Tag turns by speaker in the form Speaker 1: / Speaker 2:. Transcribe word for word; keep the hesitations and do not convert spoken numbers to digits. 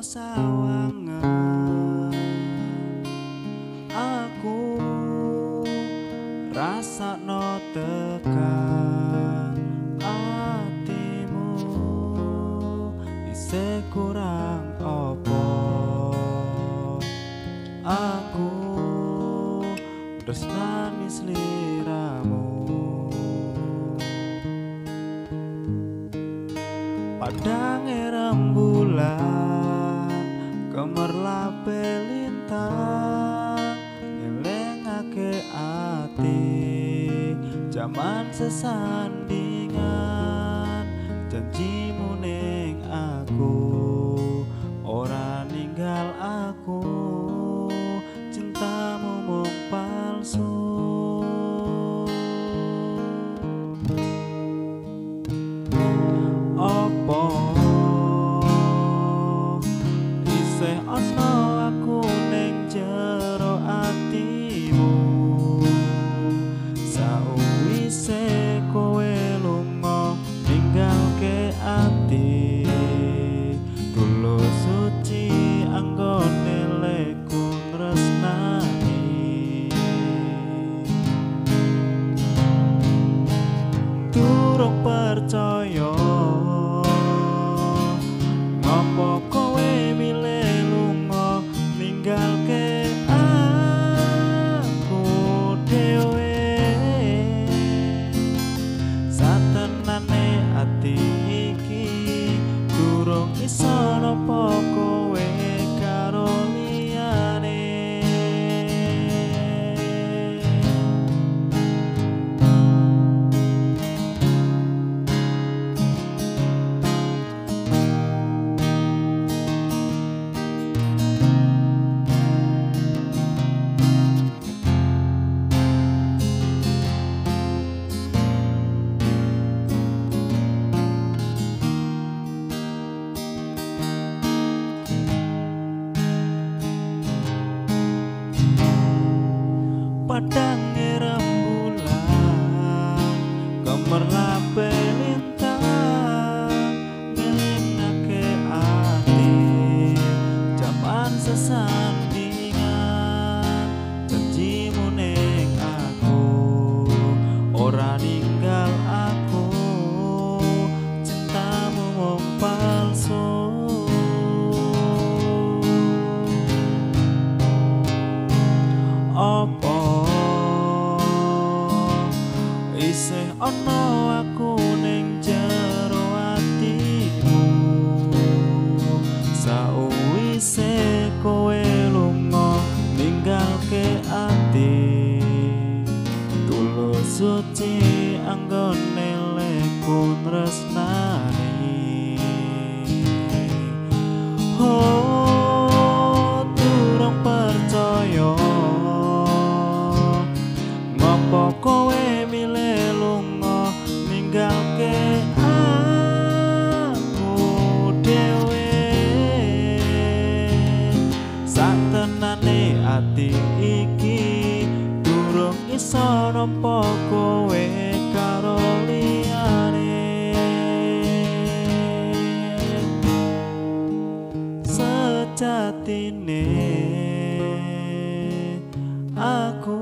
Speaker 1: sawangan aku rasakno tekan atimu isih kurang apa aku tresnani sliramu padange rembulan kemerlape lintang ngelengake ati jaman sesandingan janjimu ning aku ora ninggal aku cintamu mung palsu opo isih ana aku ning jero atimu sawise kowe lunga ninggalke ati tulus suci anggone leku tresnani durung percaya ngopo kowe milih lunga ninggalke aku dhewe satenane ati iki durung iso napa kowe karo liyane padange rembulan kemerlape lintang ngelingake ati jaman sesandingan janjimu ning aku ora ninggal aku cintamu mung palsu opo isih ana aku ning jero atimu sawise kowe lunga ninggalke ati tulus suci anggone leku tresnani oh durung percaya ngopo kowe milih lunga ninggalke aku dhewe satenane ati iki durung iso nampa kowe karo liyane sejatine aku